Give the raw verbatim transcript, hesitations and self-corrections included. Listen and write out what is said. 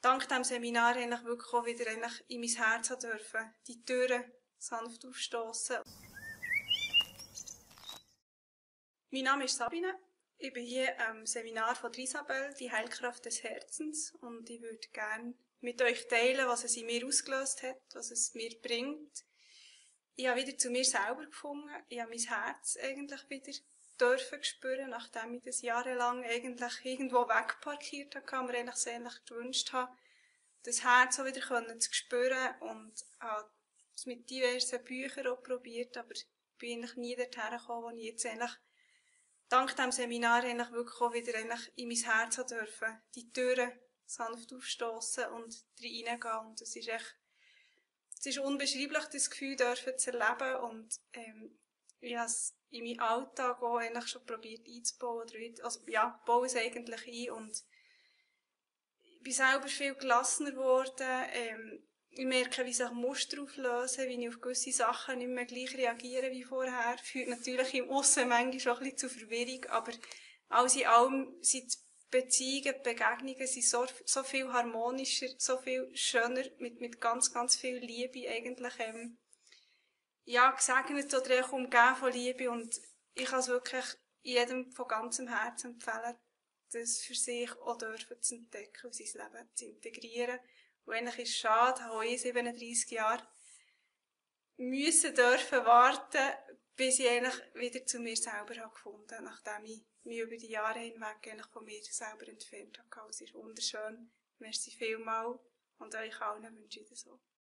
dank diesem Seminar eigentlich wirklich auch wieder eigentlich in mein Herz dürfen, die Türen sanft aufstoßen. Mein Name ist Sabine. Ich bin hier am Seminar von Isabel, die Heilkraft des Herzens, und ich würde gerne mit euch teilen, was es in mir ausgelöst hat, was es mir bringt. Ich habe wieder zu mir selber gefunden. Ich habe mein Herz eigentlich wieder dürfen spüren, nachdem ich das jahrelang eigentlich irgendwo wegparkiert habe, mir eigentlich sehnlich gewünscht habe, das Herz auch wieder zu spüren, und habe es mit diversen Büchern auch probiert, aber ich bin eigentlich nie dorthin gekommen, wo ich jetzt eigentlich dank diesem Seminar eigentlich wirklich auch wieder eigentlich in mein Herz dürfen, die Türen sanft aufstoßen und reingehen. Und das ist echt, es ist unbeschreiblich, das Gefühl dürfen zu erleben, und ähm, ich habe es in meinen Alltag auch eigentlich schon probiert einzubauen, oder, also ja, baue es eigentlich ein, und ich bin selber viel gelassener geworden. Ähm, ich merke, wie sich Muster auflösen, wie ich auf gewisse Sachen nicht mehr gleich reagiere wie vorher. Führt natürlich im Aussen manchmal schon ein bisschen zu Verwirrung, aber alles in allem sind die Beziehungen, die Begegnungen sind so, so viel harmonischer, so viel schöner, mit, mit ganz, ganz viel Liebe eigentlich, ähm, ja, gesegnet oder auch umgeben von Liebe, und ich kann es wirklich jedem von ganzem Herzen empfehlen, das für sich auch dürfen zu entdecken und sein Leben zu integrieren. Und eigentlich ist es schade, habe ich siebenunddreissig Jahre müssen dürfen warten, bis ich eigentlich wieder zu mir selber habe gefunden, nachdem ich mich über die Jahre hinweg eigentlich von mir selber entfernt habe. Es ist wunderschön. Merci vielmals, und euch allen wünsche ich das so.